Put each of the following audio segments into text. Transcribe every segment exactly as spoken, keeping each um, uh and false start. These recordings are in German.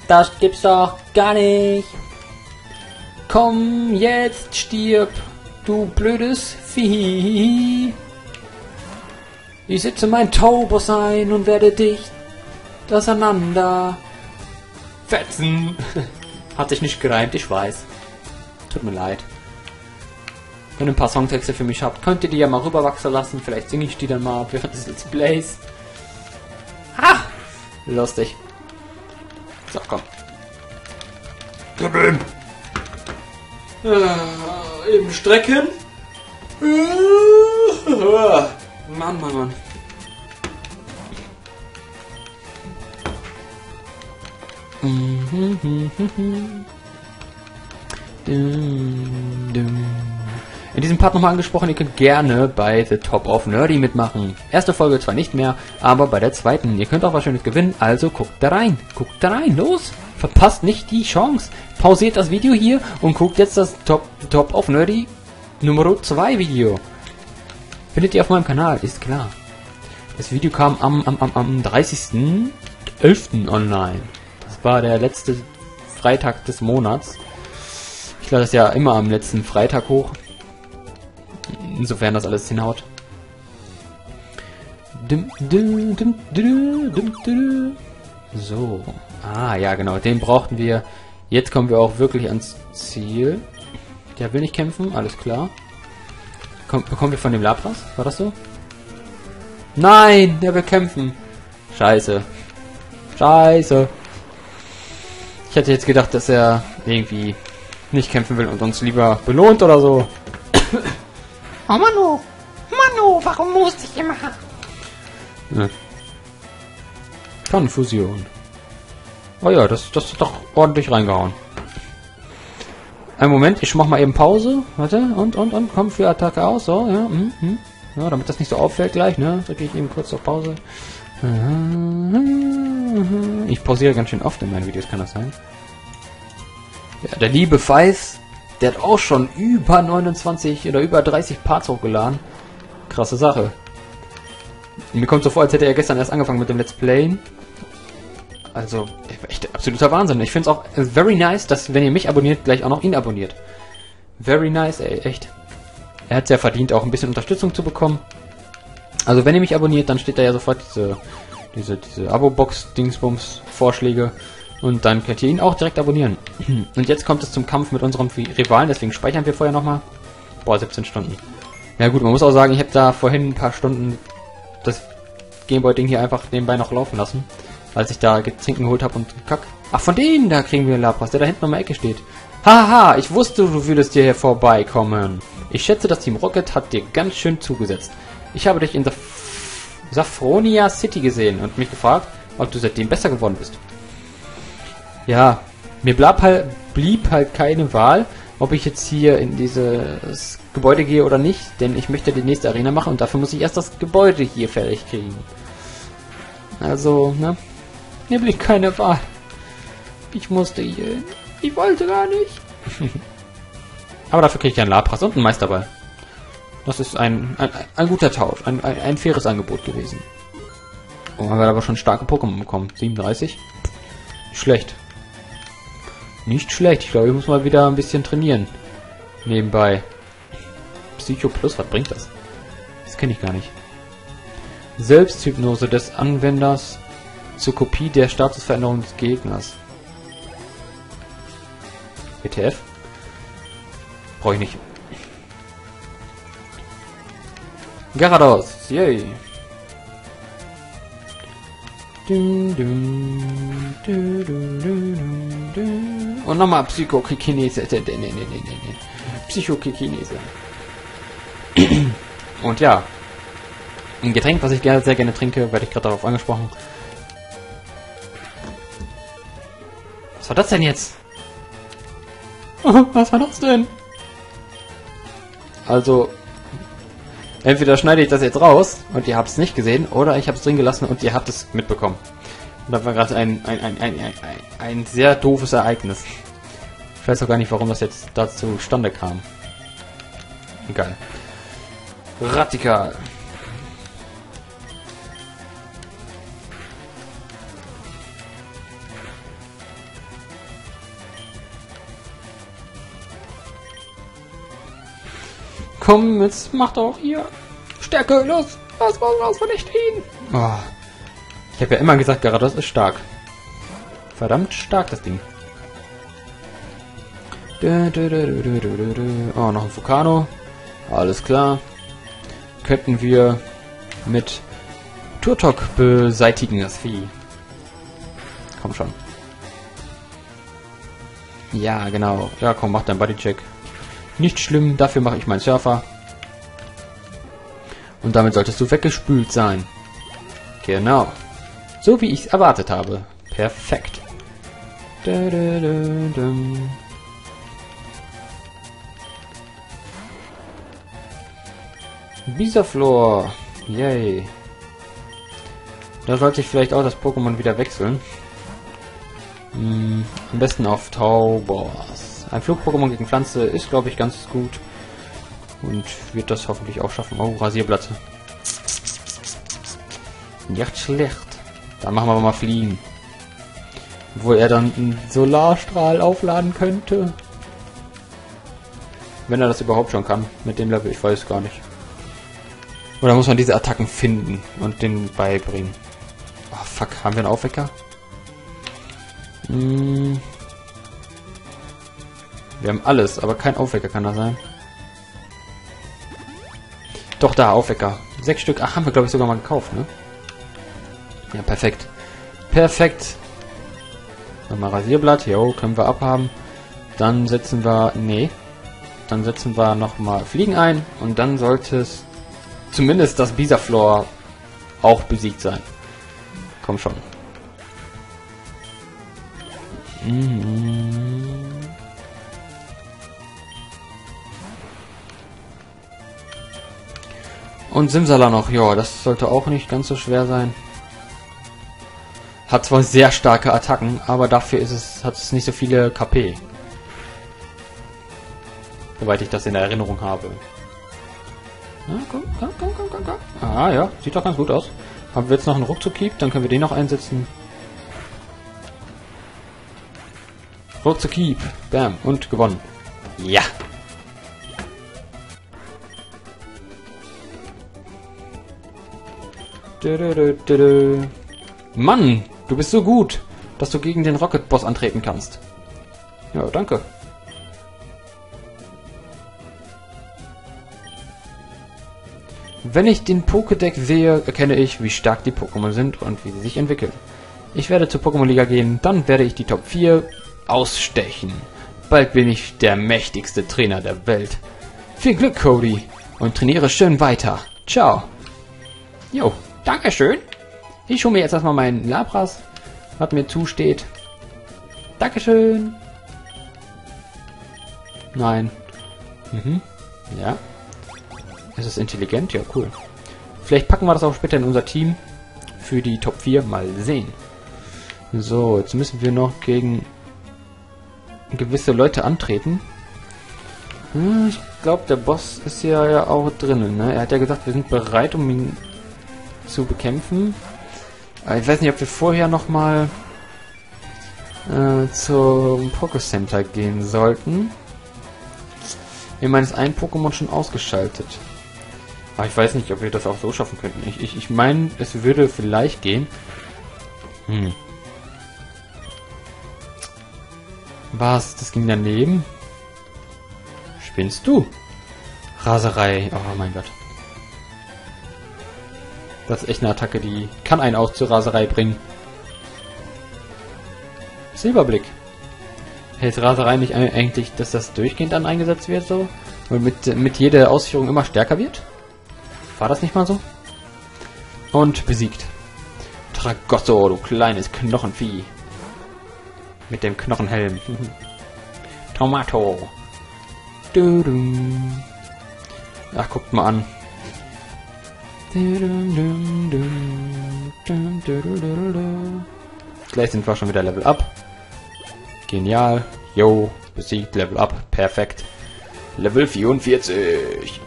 Das gibt's doch gar nicht. Komm, jetzt stirb, du blödes Vieh. Ich setze mein Taubos ein und werde dich auseinander fetzen. Hat sich nicht gereimt, ich weiß. Tut mir leid. Wenn ihr ein paar Songtexte für mich habt, könnt ihr die ja mal rüberwachsen lassen. Vielleicht singe ich die dann mal während des Let's Plays. Ha! Lustig. So, komm. Äh, eben strecken. Mann, Mann, Mann. In diesem Part nochmal angesprochen, ihr könnt gerne bei The Top of Nerdy mitmachen. Erste Folge zwar nicht mehr, aber bei der zweiten. Ihr könnt auch was Schönes gewinnen, also guckt da rein. Guckt da rein, los! Verpasst nicht die Chance. Pausiert das Video hier und guckt jetzt das Top, Top of Nerdy Nummer zwei Video. Findet ihr auf meinem Kanal, ist klar. Das Video kam am, am, am, am dreißigsten elften online. Das war der letzte Freitag des Monats. Ich lade das ja immer am letzten Freitag hoch. Insofern das alles hinhaut. So. Ah, ja genau, den brauchten wir. Jetzt kommen wir auch wirklich ans Ziel. Der will nicht kämpfen, alles klar. Komm, bekommen wir von dem Lapras? War das so? Nein, der will kämpfen. Scheiße. Scheiße. Ich hätte jetzt gedacht, dass er irgendwie nicht kämpfen will und uns lieber belohnt oder so. Oh Manu! Manu, warum muss ich immer? Ja. Konfusion. Oh ja, das, das hat doch ordentlich reingehauen. Einen Moment, ich mach mal eben Pause. Warte, und, und, und, komm für Attacke aus. So, ja, mm, mm. Ja, damit das nicht so auffällt gleich, ne? Da gehe ich eben kurz auf Pause. Ich pausiere ganz schön oft in meinen Videos, kann das sein? Ja, der liebe Feis, der hat auch schon über neunundzwanzig oder über dreißig Parts hochgeladen. Krasse Sache. Mir kommt so vor, als hätte er gestern erst angefangen mit dem Let's Play. Also, echt absoluter Wahnsinn. Ich finde es auch very nice, dass, wenn ihr mich abonniert, gleich auch noch ihn abonniert. Very nice, ey, echt. Er hat es ja verdient, auch ein bisschen Unterstützung zu bekommen. Also, wenn ihr mich abonniert, dann steht da ja sofort diese, diese, diese Abo-Box-Dingsbums-Vorschläge. Und dann könnt ihr ihn auch direkt abonnieren. Und jetzt kommt es zum Kampf mit unserem Rivalen, deswegen speichern wir vorher nochmal. Boah, siebzehn Stunden. Ja gut, man muss auch sagen, ich habe da vorhin ein paar Stunden das Gameboy-Ding hier einfach nebenbei noch laufen lassen. Als ich da Getränke geholt habe und kack. Ach, von denen, da kriegen wir Lapras, der da hinten um die Ecke steht. Haha, ich wusste, du würdest hier vorbeikommen. Ich schätze, das Team Rocket hat dir ganz schön zugesetzt. Ich habe dich in der Saffronia City gesehen und mich gefragt, ob du seitdem besser geworden bist. Ja, mir blieb halt, blieb halt keine Wahl, ob ich jetzt hier in dieses Gebäude gehe oder nicht, denn ich möchte die nächste Arena machen und dafür muss ich erst das Gebäude hier fertig kriegen. Also, ne? Mir blieb keine Wahl. Ich musste hier hin. Ich wollte gar nicht. Aber dafür kriege ich einen Lapras und einen Meisterball. Das ist ein, ein, ein guter Tausch, ein, ein, ein faires Angebot gewesen. Oh, haben wir aber schon starke Pokémon bekommen. siebenunddreißig. Schlecht. Nicht schlecht. Ich glaube, ich muss mal wieder ein bisschen trainieren. Nebenbei. Psycho Plus, was bringt das? Das kenne ich gar nicht. Selbsthypnose des Anwenders zur Kopie der Statusveränderung des Gegners. W T F? Brauche ich nicht. Gyarados, yay! Und nochmal Psychokinese. Psychokinese. Und ja. Ein Getränk, was ich gerne, sehr gerne trinke, werde ich gerade darauf angesprochen. Was war das denn jetzt? Was war das denn? Also, entweder schneide ich das jetzt raus und ihr habt es nicht gesehen, oder ich habe es drin gelassen und ihr habt es mitbekommen. Und das war gerade ein, ein, ein, ein, ein, ein sehr doofes Ereignis. Ich weiß auch gar nicht, warum das jetzt dazu zustande kam. Egal. Radikal. komm, jetzt mach doch hier. Stärke, los. Los, los, los, vernichte ihn. Oh. Ich habe ja immer gesagt, Gyarados ist stark. Verdammt stark, das Ding. Oh, noch ein Vulcano. Alles klar. Könnten wir mit Turtok beseitigen, das Vieh. Komm schon. Ja, genau. Ja, komm, mach deinen Bodycheck. Nicht schlimm, dafür mache ich meinen Surfer. Und damit solltest du weggespült sein. Genau. So wie ich es erwartet habe. Perfekt. Bisaflor. Yay. Da sollte ich vielleicht auch das Pokémon wieder wechseln. Hm, am besten auf Taubos. Ein Flug-Pokémon gegen Pflanze ist, glaube ich, ganz gut. Und wird das hoffentlich auch schaffen. Oh, Rasierblatte. Nicht schlecht. Dann machen wir aber mal Fliegen. Wo er dann einen Solarstrahl aufladen könnte. Wenn er das überhaupt schon kann. Mit dem Level, ich weiß gar nicht. Oder muss man diese Attacken finden und den beibringen? Oh, fuck. Haben wir einen Aufwecker? Hm. Wir haben alles, aber kein Aufwecker kann das sein. Doch, da, Aufwecker. Sechs Stück. Ach, haben wir, glaube ich, sogar mal gekauft, ne? Ja, perfekt. Perfekt. Nochmal Rasierblatt. Jo, können wir abhaben. Dann setzen wir... Nee. Dann setzen wir nochmal Fliegen ein. Und dann sollte es zumindest das Bisaflor auch besiegt sein. Komm schon. Mhm. Und Simsala noch. Ja, das sollte auch nicht ganz so schwer sein. Hat zwar sehr starke Attacken, aber dafür ist es, hat es nicht so viele K P. Soweit ich das in der Erinnerung habe. Ja, komm, komm, komm, komm, komm, komm. Ah ja, sieht doch ganz gut aus. Haben wir jetzt noch einen Ruckzuck-Keep, dann können wir den noch einsetzen. Ruckzuck-Keep. Bam. Und gewonnen. Ja. Mann, du bist so gut, dass du gegen den Rocket-Boss antreten kannst. Ja, danke. Wenn ich den Pokédex sehe, erkenne ich, wie stark die Pokémon sind und wie sie sich entwickeln. Ich werde zur Pokémon-Liga gehen, dann werde ich die Top vier ausstechen. Bald bin ich der mächtigste Trainer der Welt. Viel Glück, Cody, und trainiere schön weiter. Ciao. Jo, dankeschön. Ich hole mir jetzt erstmal meinen Lapras, was mir zusteht. Dankeschön. Nein. Mhm. Ja. Es ist intelligent, ja cool. Vielleicht packen wir das auch später in unser Team für die Top vier. Mal sehen. So, jetzt müssen wir noch gegen gewisse Leute antreten. Hm, ich glaube, der Boss ist ja, ja auch drinnen. Ne? Er hat ja gesagt, wir sind bereit, um ihn zu bekämpfen. Aber ich weiß nicht, ob wir vorher noch mal äh, zum Pokécenter gehen sollten. Ich meine, ist ein Pokémon schon ausgeschaltet. Aber ich weiß nicht, ob wir das auch so schaffen könnten. Ich, ich, ich meine, es würde vielleicht gehen. Hm. Was? Das ging daneben? Spinnst du? Raserei. Oh mein Gott. Das ist echt eine Attacke, die kann einen auch zur Raserei bringen. Silberblick. Hält Raserei nicht eigentlich, dass das durchgehend dann eingesetzt wird so? Und mit, mit jeder Ausführung immer stärker wird? War das nicht mal so? Und besiegt. Tragosso, du kleines Knochenvieh. Mit dem Knochenhelm. Tomato. Du, du. Ach, guckt mal an. Gleich sind wir schon wieder Level Up. Genial. Yo, besiegt, Level Up. Perfekt. Level vierundvierzig.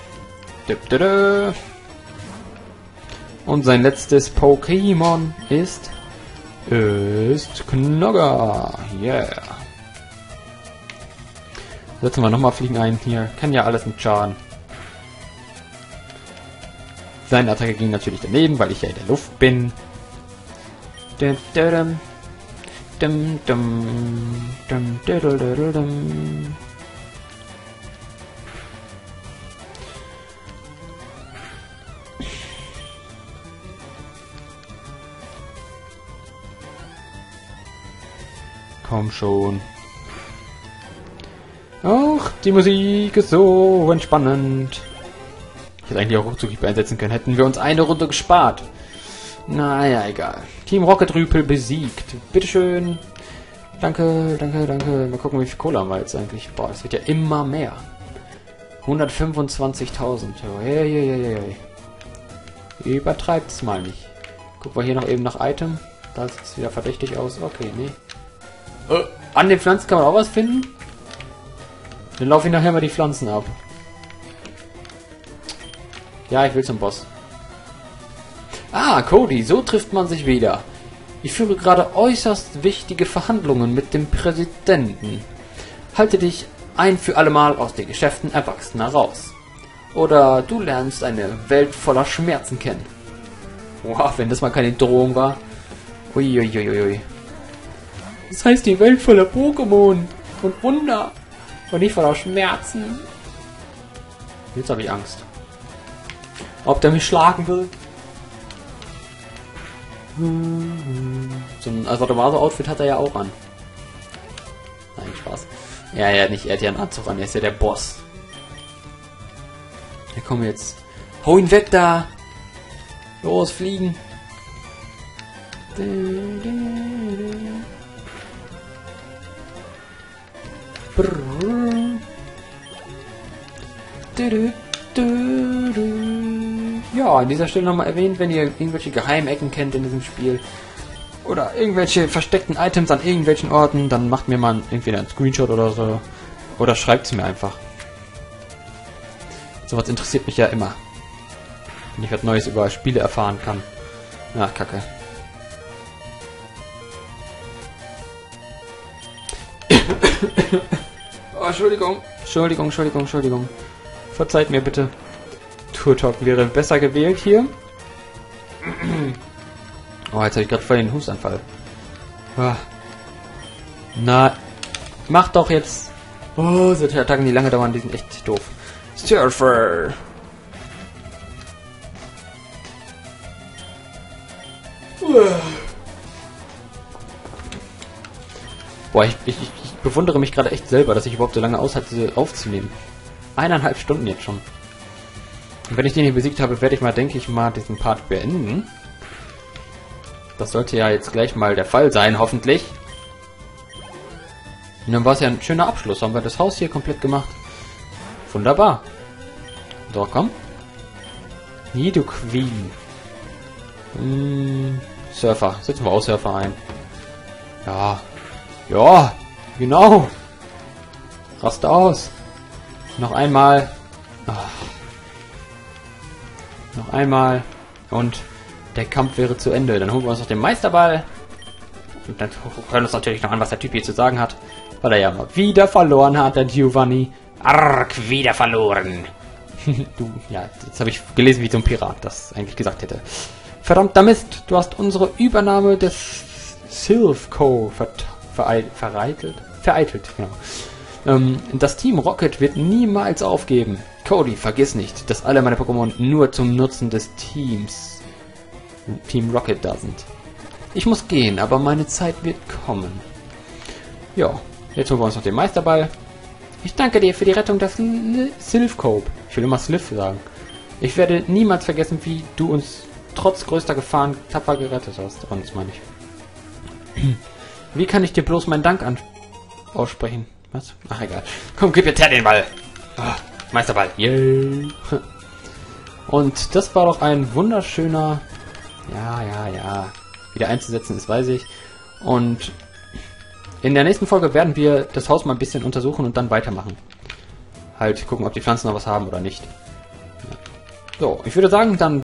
Und sein letztes Pokémon ist... ist Knogger. Yeah. Setzen wir nochmal Fliegen ein. Hier kann ja alles mit Schaden. Seine Attacke ging natürlich daneben, weil ich ja in der Luft bin. Dum, dum, dum, dum, dum, dum, dum, dum. Komm schon. Ach, die Musik ist so entspannend. Ich hätte eigentlich auch Rückzug einsetzen können, hätten wir uns eine Runde gespart. Naja, egal. Team Rocket Rüpel besiegt. Bitteschön. Danke, danke, danke. Mal gucken, wie viel Kohle haben wir jetzt eigentlich. Boah, das wird ja immer mehr. hundertfünfundzwanzigtausend. Hey, hey, hey, hey. Übertreibt's mal nicht. Gucken wir hier noch eben nach Item. Da sieht es wieder verdächtig aus. Okay, nee. Äh, an den Pflanzen kann man auch was finden? Dann laufe ich nachher mal die Pflanzen ab. Ja, ich will zum Boss. Ah, Cody, so trifft man sich wieder. Ich führe gerade äußerst wichtige Verhandlungen mit dem Präsidenten. Halte dich ein für allemal aus den Geschäften Erwachsener raus. Oder du lernst eine Welt voller Schmerzen kennen. Wow, wenn das mal keine Drohung war. Uiuiuiui. Das heißt die Welt voller Pokémon und Wunder. Und nicht voller Schmerzen. Jetzt habe ich Angst. Ob der mich schlagen will? So ein Sadomaso-Outfit hat er ja auch an. Nein, Spaß. Ja, ja, nicht. Er hat ja einen Anzug an. Er ist ja der Boss. Ja, komm jetzt. Hau ihn weg da! Los, fliegen! Ja, an dieser Stelle nochmal erwähnt, wenn ihr irgendwelche Geheimecken kennt in diesem Spiel oder irgendwelche versteckten Items an irgendwelchen Orten, dann macht mir mal entweder einen Screenshot oder so oder schreibt es mir einfach. Sowas interessiert mich ja immer. Wenn ich was Neues über Spiele erfahren kann. Ach, Kacke. Oh, Entschuldigung. Entschuldigung, Entschuldigung, Entschuldigung. Verzeiht mir bitte. Turtok wäre besser gewählt hier. Oh, jetzt habe ich gerade voll den Hustanfall. Oh. Na, mach doch jetzt. Oh, solche Attacken, die lange dauern, die sind echt doof. Surfer. Boah, ich, ich, ich bewundere mich gerade echt selber, dass ich überhaupt so lange aushalte, aufzunehmen. Eineinhalb Stunden jetzt schon. Und wenn ich den hier besiegt habe, werde ich mal, denke ich mal, diesen Part beenden. Das sollte ja jetzt gleich mal der Fall sein, hoffentlich. Und dann war es ja ein schöner Abschluss. Haben wir das Haus hier komplett gemacht. Wunderbar. So, komm. Nidoqueen. Hm, Surfer. Setzen wir auch Surfer ein. Ja. Ja, genau. Rast aus. Noch einmal. Ach. Noch einmal. Und der Kampf wäre zu Ende. Dann holen wir uns noch den Meisterball. Und dann hören wir uns natürlich noch an, was der Typ hier zu sagen hat. Weil er ja mal wieder verloren hat, der Giovanni. Arg, wieder verloren. Du, ja, jetzt habe ich gelesen, wie so ein Pirat das eigentlich gesagt hätte. Verdammter Mist, du hast unsere Übernahme des Silph Co. ver ver vereitelt. Vereitelt, genau. Ähm, das Team Rocket wird niemals aufgeben. Cody, vergiss nicht, dass alle meine Pokémon nur zum Nutzen des Teams Team Rocket da sind. Ich muss gehen, aber meine Zeit wird kommen. Ja, jetzt holen wir uns noch den Meisterball. Ich danke dir für die Rettung des Silph Co. Ich will immer Silph sagen. Ich werde niemals vergessen, wie du uns trotz größter Gefahren tapfer gerettet hast. Uns meine ich. Wie kann ich dir bloß meinen Dank an aussprechen? Was? Ach, egal. Komm, gib jetzt her den Ball. Oh, Meisterball. Yeah. Und das war doch ein wunderschöner... Ja, ja, ja. Wieder einzusetzen ist, weiß ich. Und in der nächsten Folge werden wir das Haus mal ein bisschen untersuchen und dann weitermachen. Halt gucken, ob die Pflanzen noch was haben oder nicht. So, ich würde sagen, dann